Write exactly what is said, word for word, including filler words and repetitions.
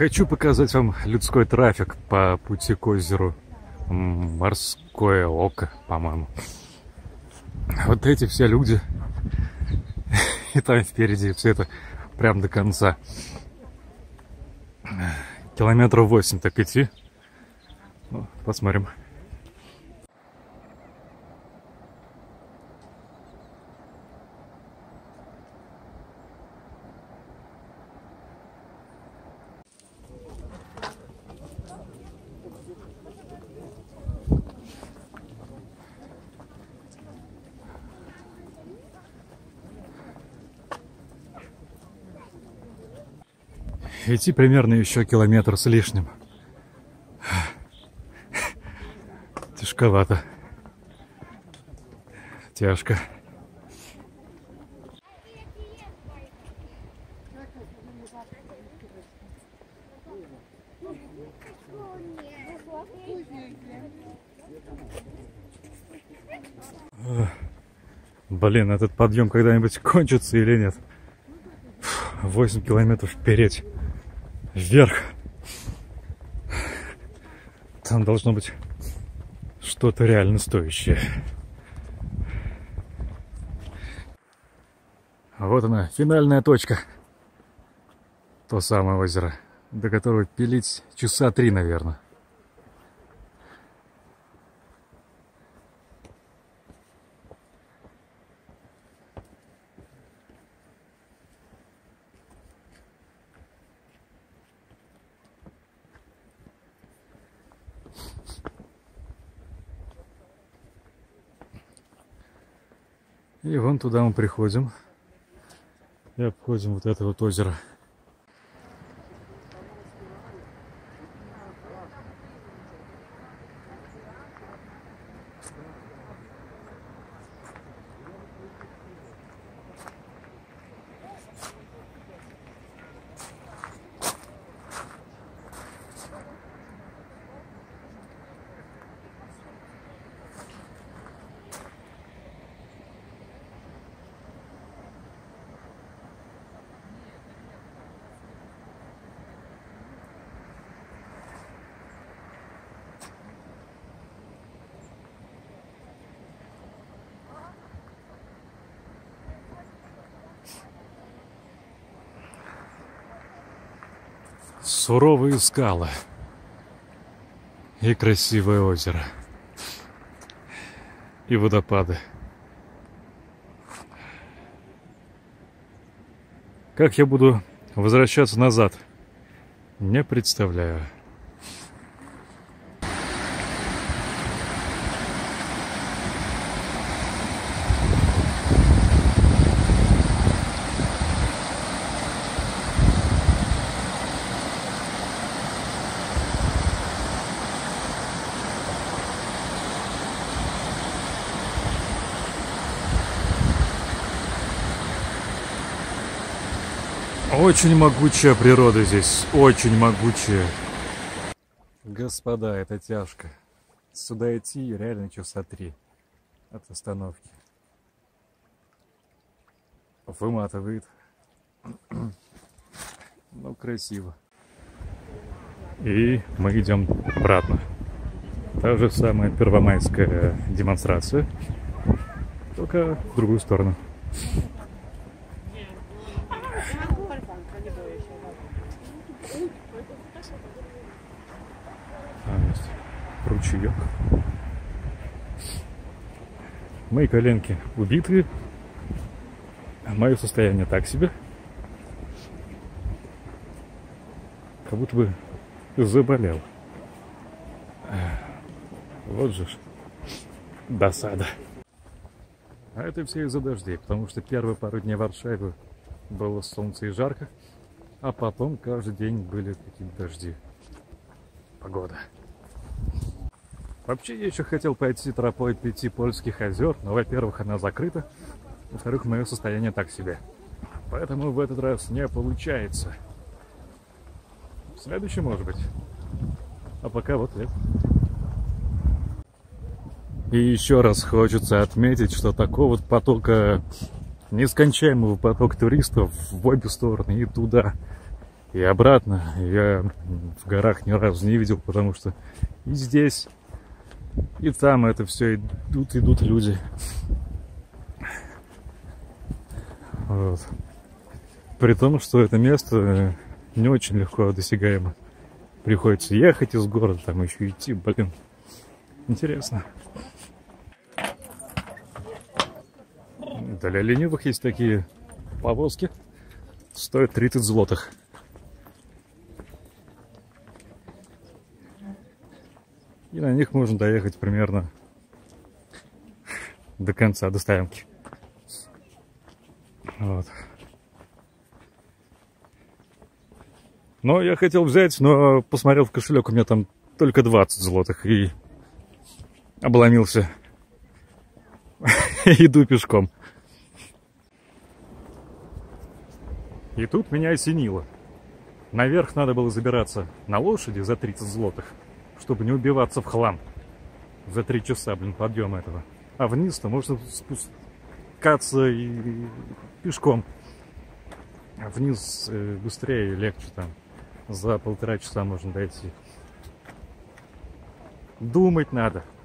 Хочу показать вам людской трафик по пути к озеру Морское Око, по-моему. Вот эти все люди. И там впереди все это прям до конца. Километров восемь так идти. Ну, посмотрим. Идти примерно еще километр с лишним. Тяжковато. Тяжко. Блин, этот подъем когда-нибудь кончится или нет? восемь километров вперед. Вверх. Там должно быть что-то реально стоящее. Вот она, финальная точка. То самое озеро, до которого пилить часа три, наверное. И вон туда мы приходим и обходим вот это вот озеро. Суровые скалы и красивое озеро, и водопады. Как я буду возвращаться назад, не представляю. Очень могучая природа здесь, очень могучая. Господа, это тяжко. Сюда идти реально часа три от остановки. Выматывает. Ну, красиво. И мы идем обратно. Та же самая первомайская демонстрация, только в другую сторону. Ручеек. Мои коленки убитые, мое состояние так себе, как будто бы заболел. Вот же ж досада. А это все из-за дождей, потому что первые пару дней в Варшаве было солнце и жарко, а потом каждый день были какие-то дожди. Погода. Вообще, я еще хотел пойти тропой пяти польских озер, но, во-первых, она закрыта, во-вторых, мое состояние так себе. Поэтому в этот раз не получается. В следующий, может быть. А пока вот это. И еще раз хочется отметить, что такого вот потока, нескончаемого потока туристов в обе стороны, и туда, и обратно я в горах ни разу не видел, потому что и здесь, и там это все идут, идут люди. Вот. При том, что это место не очень легко досягаемо. Приходится ехать из города, там еще идти, блин. Интересно. Для ленивых есть такие повозки. Стоят тридцать злотых. И на них можно доехать примерно до конца, до стоянки. Вот. Но я хотел взять, но посмотрел в кошелек, у меня там только двадцать злотых, и обломился. Иду пешком. И тут меня осенило. Наверх надо было забираться на лошади за тридцать злотых, чтобы не убиваться в хлам. За три часа, блин, подъема этого. А вниз-то можно спускаться и пешком. А вниз быстрее и легче там. За полтора часа можно дойти. Думать надо.